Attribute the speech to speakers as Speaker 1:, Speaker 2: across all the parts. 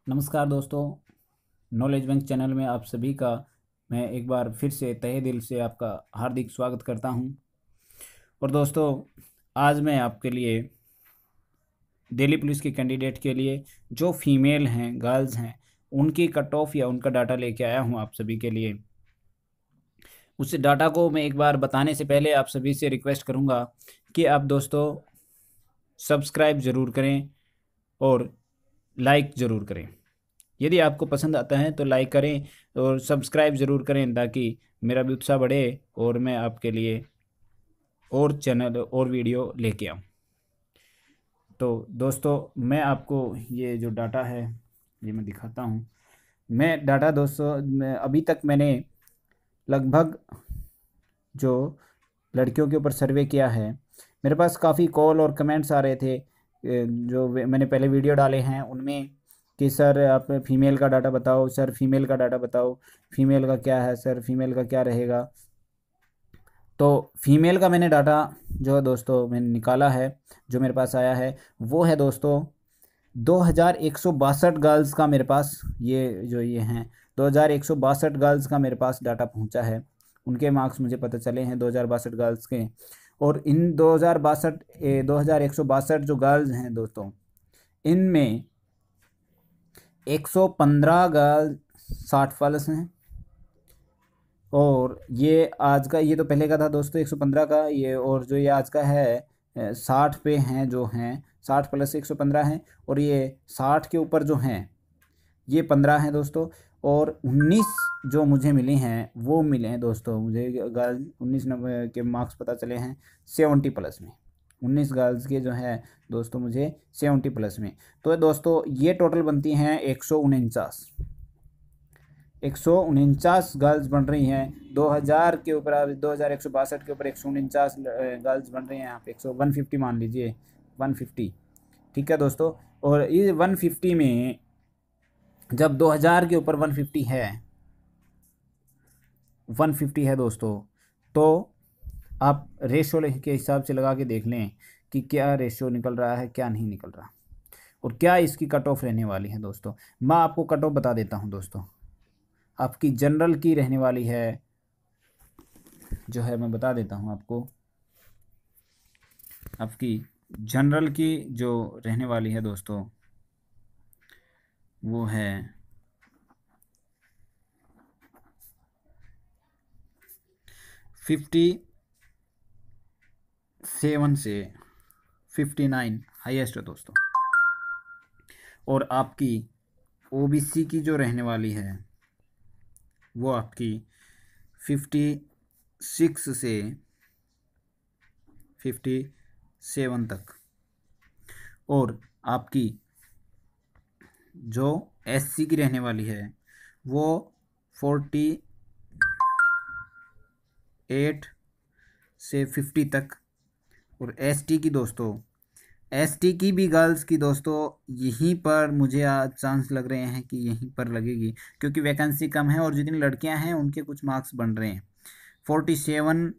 Speaker 1: नमस्कार दोस्तों, knowledge bank channel में आप सभी का मैं एक बार फिर से तहे दिल से आपका हार्दिक स्वागत करता हूं। और दोस्तों, आज मैं आपके लिए दिल्ली पुलिस के कैंडिडेट के लिए जो फीमेल हैं, गर्ल्स हैं, उनकी कट ऑफ या उनका डाटा लेके आया हूं आप सभी के लिए। उस डाटा को मैं एक बार बताने से पहले आप सभी से रिक्वेस्ट करूंगा कि आप दोस्तों सब्सक्राइब ज़रूर करें और लाइक ज़रूर करें। यदि आपको पसंद आता है तो लाइक करें और सब्सक्राइब ज़रूर करें ताकि मेरा भी उत्साह बढ़े और मैं आपके लिए और चैनल और वीडियो लेके आऊँ। तो दोस्तों, मैं आपको ये जो डाटा है ये मैं दिखाता हूँ। मैं डाटा दोस्तों, अभी तक मैंने लगभग जो लड़कियों के ऊपर सर्वे किया है, मेरे पास काफ़ी कॉल और कमेंट्स आ रहे थे जो मैंने पहले वीडियो डाले हैं उनमें कि सर आप फीमेल का डाटा बताओ, सर फीमेल का डाटा बताओ, फीमेल का क्या है सर, फीमेल का क्या रहेगा। तो फीमेल का मैंने डाटा जो दोस्तों मैंने निकाला है, जो मेरे पास आया है वो है दोस्तों 2162 गर्ल्स का मेरे पास ये हैं 2162 गर्ल्स का मेरे पास डाटा पहुंचा है। उनके मार्क्स मुझे पता चले हैं 2062 गर्ल्स के। और इन 2162 जो गर्ल्स हैं दोस्तों, इनमें 115 गर्ल्स 60+ हैं। और ये आज का, ये तो पहले का था दोस्तों 115 का ये, और जो ये आज का है 60 पे हैं, जो हैं 60 + 115 हैं। और ये 60 के ऊपर जो हैं ये 15 हैं दोस्तों। और 19 जो मुझे मिली हैं वो मिले हैं दोस्तों, मुझे गर्ल्स 19 नंबर के मार्क्स पता चले हैं 70+ में। 19 गर्ल्स के जो है दोस्तों मुझे 70+ में। तो दोस्तों ये टोटल बनती हैं 149 गर्ल्स बन रही हैं 2000 के ऊपर। 2162 के ऊपर 149 गर्ल्स बन रही हैं। यहाँ पे 150 मान लीजिए, 150, ठीक है दोस्तों। और ये 150 में जब 2000 के ऊपर 150 है दोस्तों, तो आप रेशो के हिसाब से लगा के देख लें कि क्या रेशो निकल रहा है, क्या नहीं निकल रहा, और क्या इसकी कट ऑफ रहने वाली है दोस्तों। मैं आपको कट ऑफ बता देता हूँ दोस्तों। आपकी जनरल की रहने वाली है, जो है मैं बता देता हूँ आपको। आपकी जनरल की जो रहने वाली है दोस्तों वो है 57 से 59 हाईएस्ट है दोस्तों। और आपकी ओबीसी की जो रहने वाली है वो आपकी 56 से 57 तक। और आपकी जो एससी की रहने वाली है वो 48 से 50 तक। और एसटी की दोस्तों, एसटी की भी गर्ल्स की दोस्तों यहीं पर मुझे आज चांस लग रहे हैं कि यहीं पर लगेगी, क्योंकि वैकेंसी कम है और जितनी लड़कियां हैं उनके कुछ मार्क्स बन रहे हैं 47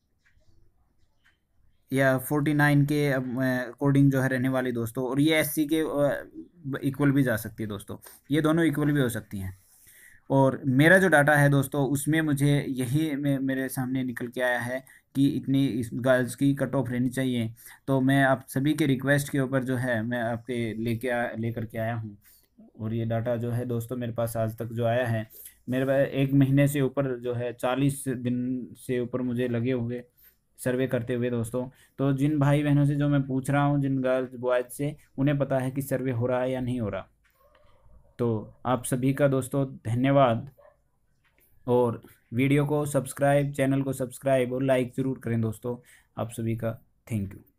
Speaker 1: या 49 के अकॉर्डिंग जो है रहने वाली दोस्तों। और ये एससी के इक्वल भी जा सकती है दोस्तों, ये दोनों इक्वल भी हो सकती हैं। और मेरा जो डाटा है दोस्तों उसमें मुझे यही मेरे सामने निकल के आया है कि इतनी इस गर्ल्स की कट ऑफ रहनी चाहिए। तो मैं आप सभी के रिक्वेस्ट के ऊपर जो है मैं आपके लेकर के आया हूँ। और ये डाटा जो है दोस्तों मेरे पास आज तक जो आया है, मेरे पास 1 महीने से ऊपर जो है 40 दिन से ऊपर मुझे लगे हुए सर्वे करते हुए दोस्तों। तो जिन भाई बहनों से जो मैं पूछ रहा हूँ, जिन गर्ल्स बॉयज़ से, उन्हें पता है कि सर्वे हो रहा है या नहीं हो रहा। तो आप सभी का दोस्तों धन्यवाद। और वीडियो को सब्सक्राइब, चैनल को सब्सक्राइब और लाइक ज़रूर करें दोस्तों। आप सभी का थैंक यू।